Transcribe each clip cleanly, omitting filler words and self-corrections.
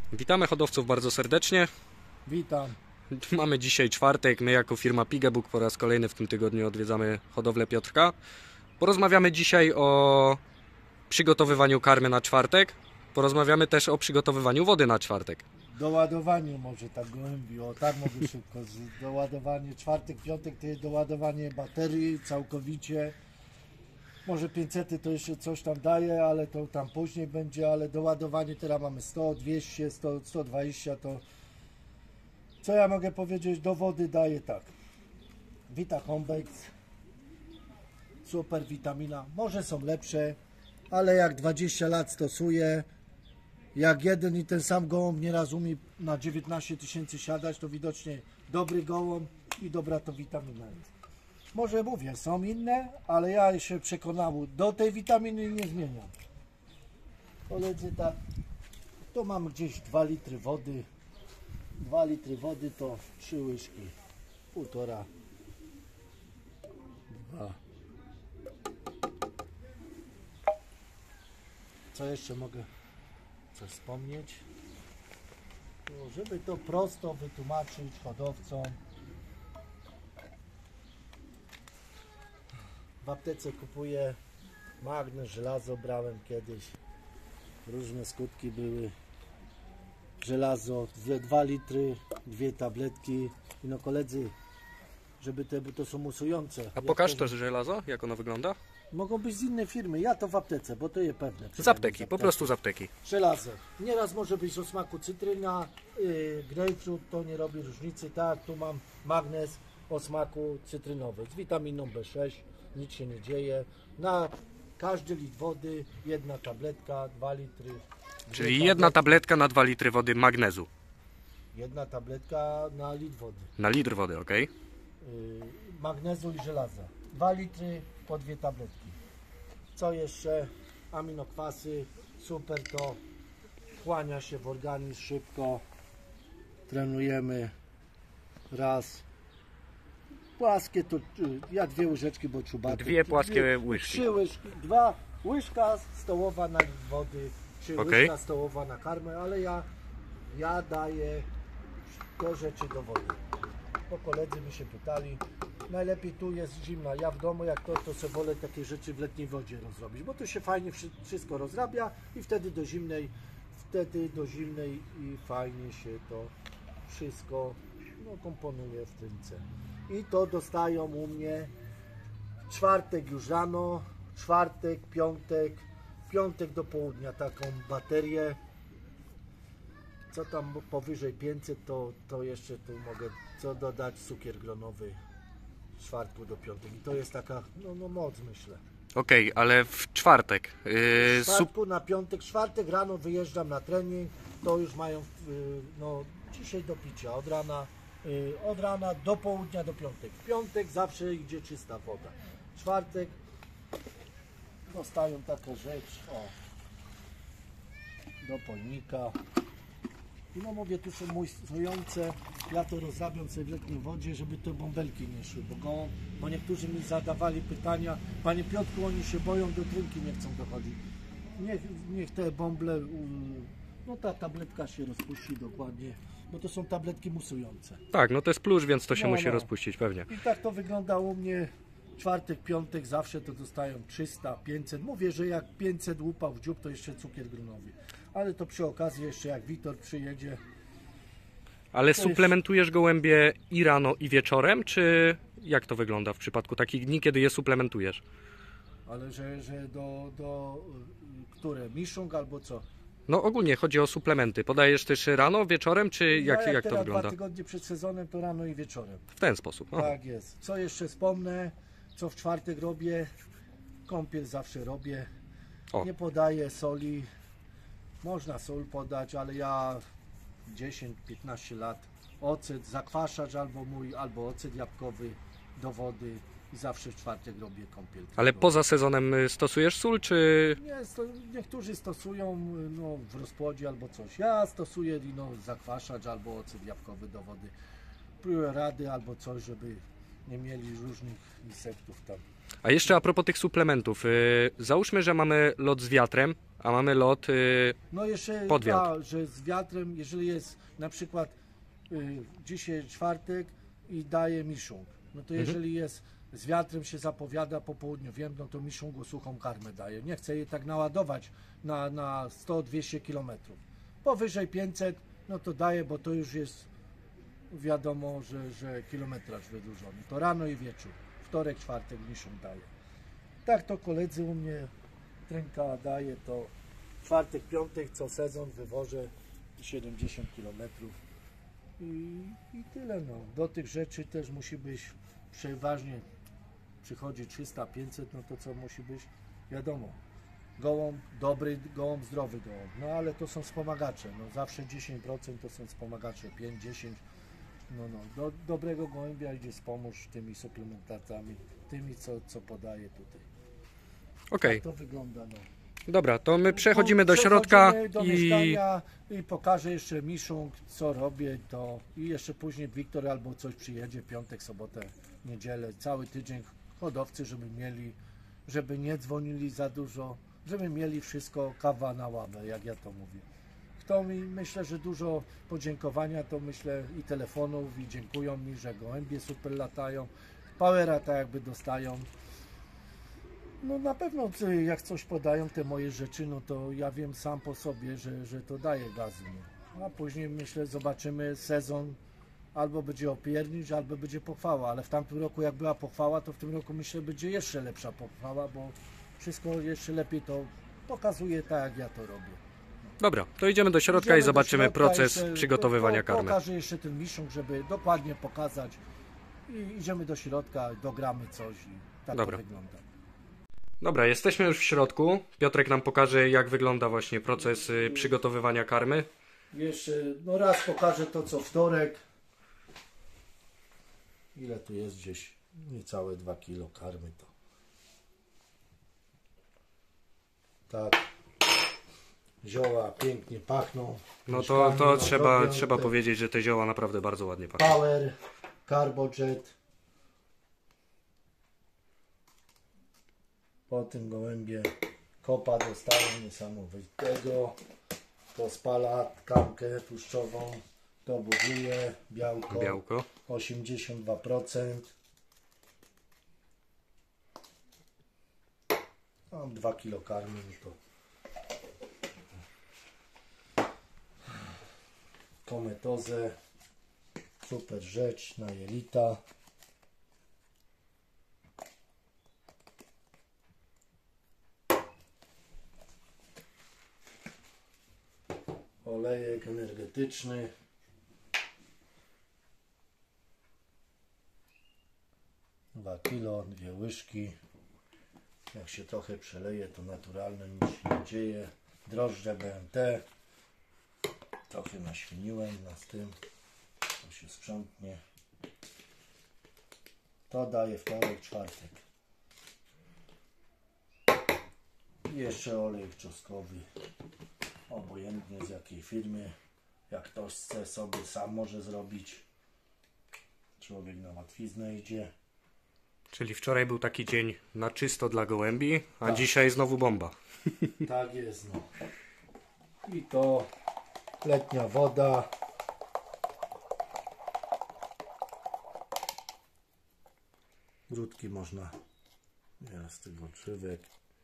Witamy hodowców bardzo serdecznie. Witam. Mamy dzisiaj czwartek. My jako firma Pigebook po raz kolejny w tym tygodniu odwiedzamy hodowlę Piotrka. Porozmawiamy dzisiaj o przygotowywaniu karmy na czwartek. Porozmawiamy też o przygotowywaniu wody na czwartek. Doładowanie może tak gołębi, o tak mogę szybko. Doładowanie czwartek, piątek to jest doładowanie baterii całkowicie. Może 500 to jeszcze coś tam daje, ale to tam później będzie, ale doładowanie teraz mamy 100, 200, 100, 120 to... Co ja mogę powiedzieć? Do wody daje tak. Vita Combex, super witamina, może są lepsze, ale jak 20 lat stosuję, jak jeden i ten sam gołąb nieraz umie na 19 tysięcy siadać, to widocznie dobry gołąb i dobra to witamina jest. Może mówię, są inne, ale ja się przekonałem, do tej witaminy nie zmieniam. Koledzy, tak, to mam gdzieś 2 litry wody. 2 litry wody to 3 łyżki, 1,5. 2. Co jeszcze mogę coś wspomnieć? No, żeby to prosto wytłumaczyć hodowcom. W aptece kupuję magnez, żelazo brałem kiedyś. Różne skutki były. Żelazo, 2 litry, 2 tabletki. I no koledzy, żeby te, bo to są musujące. A pokaż to żelazo, jak ono wygląda? Mogą być z innej firmy, ja to w aptece, bo to jest pewne. Z apteki, po prostu z apteki. Żelazo. Nieraz może być o smaku cytryna, grapefruit, to nie robi różnicy. Tak, tu mam magnez o smaku cytrynowy z witaminą B6, nic się nie dzieje. Na każdy litr wody 1 tabletka, 2 litry. Czyli 1 tabletka na 2 litry wody magnezu. 1 tabletka na litr wody. Na litr wody, ok? Magnezu i żelaza. 2 litry po 2 tabletki. Co jeszcze? Aminokwasy. Super, to wchłania się w organizm szybko. Trenujemy raz. Płaskie to ja 2 łyżeczki, bo czubaty. 2 płaskie łyżki. 3 łyżki. 2 łyżka stołowa na litr wody. 3 łyżka stołowa na karmę, ale ja daję te rzeczy do wody. Bo koledzy mi się pytali, najlepiej tu jest zimna. Ja w domu jak to sobie wolę takie rzeczy w letniej wodzie rozrobić, bo to się fajnie wszystko rozrabia i wtedy do zimnej i fajnie się to wszystko komponuje w trynce. I to dostają u mnie czwartek już rano, czwartek, piątek do południa taką baterię. Co tam powyżej 500 to jeszcze tu mogę co dodać, cukier gronowy z czwartku do piątek i to jest taka moc, myślę. Okej, ale w czwartek. Z czwartku na piątek, czwartek rano wyjeżdżam na trening, to już mają dzisiaj do picia od rana do południa do piątek. W piątek zawsze idzie czysta woda. Czwartek dostają taką rzecz, do pojnika. I no mówię, tu są musujące, ja to rozrabiam sobie w letniej wodzie, żeby te bąbelki nie szły, bo niektórzy mi zadawali pytania, panie Piotrku, oni się boją, do trynki nie chcą dochodzić. Niech te bąble, ta tabletka się rozpuści dokładnie, bo to są tabletki musujące. Tak, no to jest plusz, więc to się musi rozpuścić pewnie. I tak to wygląda u mnie. Czwartek, piątek zawsze to dostają 300, 500. Mówię, że jak 500 łupał w dziób, to jeszcze cukier gronowy. Ale to przy okazji jeszcze jak Witor przyjedzie. Ale suplementujesz gołębie i rano i wieczorem, czy jak to wygląda w przypadku takich dni, kiedy je suplementujesz? Ale że do które? Miszung albo co? No ogólnie chodzi o suplementy. Podajesz też rano, wieczorem, czy jak to wygląda? 2 tygodnie przed sezonem to rano i wieczorem. W ten sposób. Aha. Tak jest. Co jeszcze wspomnę, co w czwartek robię? Kąpiel zawsze robię. Nie podaję soli. Można sól podać, ale ja 10-15 lat ocet, zakwaszacz albo ocet jabłkowy do wody i zawsze w czwartek robię kąpiel. Ale poza sezonem stosujesz sól, czy... Nie, niektórzy stosują w rozpłodzie albo coś. Ja stosuję zakwaszacz albo ocet jabłkowy do wody. Próbuję rady albo coś, żeby nie mieli różnych insektów tam. A jeszcze a propos tych suplementów. Załóżmy, że mamy lot z wiatrem a mamy lot No jeszcze pod wiatr. że z wiatrem, jeżeli jest na przykład dzisiaj czwartek i daje miszung, no to jeżeli jest z wiatrem się zapowiada po południu, wiem, no to miszungu suchą karmę daje. Nie chcę jej tak naładować na 100-200 km. Powyżej 500, no to daje, bo to już jest wiadomo, że kilometraż wydłużony. To rano i wieczór, wtorek, czwartek miszung daje. Tak to koledzy u mnie trynka daje, to czwartek, piątek co sezon wywożę 70 km i tyle. No. Do tych rzeczy też musi być przeważnie przychodzi 300-500, no to co musi być? Wiadomo, gołąb dobry, gołąb zdrowy gołąb, no ale to są wspomagacze, no zawsze 10% to są wspomagacze, 5-10, no do dobrego gołębia idzie wspomóż tymi suplementacjami, tymi co podaję tutaj. Okej, Tak to wygląda, no. dobra, to my przechodzimy do środka Przechodzimy do i mieszkania i pokażę jeszcze miszung, co robię, to i jeszcze później Wiktor albo coś przyjedzie, piątek, sobotę, niedzielę, cały tydzień hodowcy, żeby nie dzwonili za dużo, żeby mieli wszystko kawa na ławę, jak ja to mówię. Kto mi, myślę, że dużo podziękowania, to myślę i telefonów, i dziękują mi, że gołębie super latają, powera tak jakby dostają. No na pewno jak coś podają te moje rzeczy, no to ja wiem sam po sobie, że to daje gazu. No. A później myślę, zobaczymy sezon, albo będzie opiernicz, albo będzie pochwała, ale w tamtym roku jak była pochwała, to w tym roku myślę będzie jeszcze lepsza pochwała, bo wszystko jeszcze lepiej to pokazuje tak jak ja to robię. dobra, to idziemy do środka Idziemy i do zobaczymy środka, proces jeszcze przygotowywania karmy. Pokażę jeszcze ten miszung, żeby dokładnie pokazać i idziemy do środka, dogramy coś i tak Dobra. to wygląda. Dobra, jesteśmy już w środku. Piotrek nam pokaże, jak wygląda właśnie proces przygotowywania karmy. Jeszcze, no raz pokażę to co wtorek. Ile tu jest gdzieś? Niecałe 2 kg karmy to. Tak. Zioła pięknie pachną. No Mieszkanie to robią trzeba te powiedzieć, że te zioła naprawdę bardzo ładnie pachną. Power, Carbojet. Po tym gołębie kopa dostają niesamowitego. To spala tkankę tłuszczową. To buduje białko. Białko. 82%. Mam 2 kg karmy, to kometozę, super rzecz na jelita. Olejek energetyczny. Dwa kilo, 2 łyżki. Jak się trochę przeleje, to naturalne, nic się nie dzieje. Drożdże BMT. Trochę naświniłem z tym. To się sprzątnie. To daje wtorek, czwartek. I jeszcze olej czosnkowy. Obojętnie z jakiej firmy. Jak ktoś chce sobie sam może zrobić. Człowiek na łatwiznę idzie. Czyli wczoraj był taki dzień na czysto dla gołębi, a Tak. dzisiaj znowu bomba. Tak jest, no. I to letnia woda. Grudki można z tych odżywek.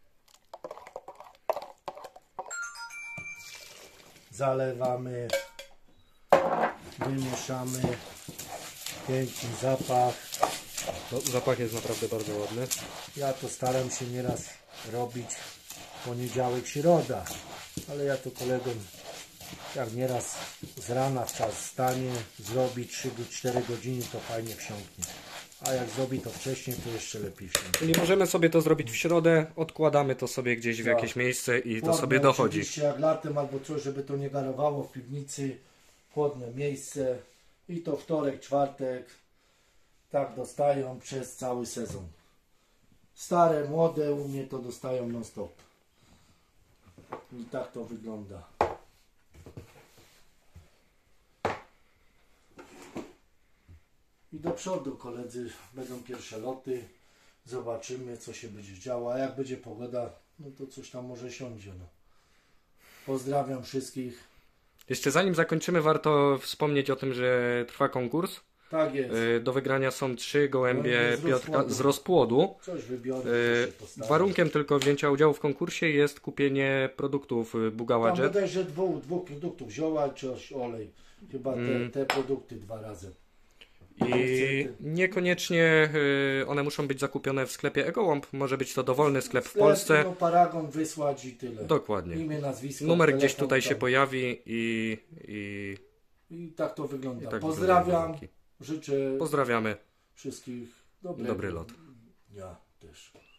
Zalewamy, wymieszamy. Piękny zapach. Zapach jest naprawdę bardzo ładny. Ja to staram się nieraz robić poniedziałek, środa, ale ja to kolegom jak nieraz z rana w czas stanie, zrobi 3-4 godziny, to fajnie wsiąknie. A jak zrobi to wcześniej, to jeszcze lepiej wsiąknie. Czyli możemy sobie to zrobić w środę, odkładamy to sobie gdzieś w Tak. jakieś miejsce i to Chłodne sobie dochodzi. Oczywiście jak latem albo coś, żeby to nie garowało w piwnicy, chłodne miejsce i to wtorek, czwartek, tak dostają przez cały sezon. Stare, młode u mnie to dostają non stop. I tak to wygląda. I do przodu koledzy będą pierwsze loty. Zobaczymy co się będzie działo. A jak będzie pogoda, no to coś tam może siądzie. No. Pozdrawiam wszystkich. Jeszcze zanim zakończymy, warto wspomnieć o tym, że trwa konkurs. Tak jest. Do wygrania są 3 gołębie z Piotrka rozpłodu. z rozpłodu. Coś wybiorę. coś się postaram. Warunkiem tylko wzięcia udziału w konkursie jest kupienie produktów Bugała Tam Jet. bodajże dwóch produktów, zioła czy olej. Chyba te produkty 2 razy. I niekoniecznie one muszą być zakupione w sklepie Egołąb. Może być to dowolny sklep w Polsce. No, paragon wysłać i tyle. Dokładnie. Imię, nazwisko, Numer telefon, gdzieś tutaj się tam. pojawi i I tak to wygląda. tak Pozdrawiam. wyglądają warunki. Życzę Pozdrawiamy. wszystkich Dobry lot. Ja też.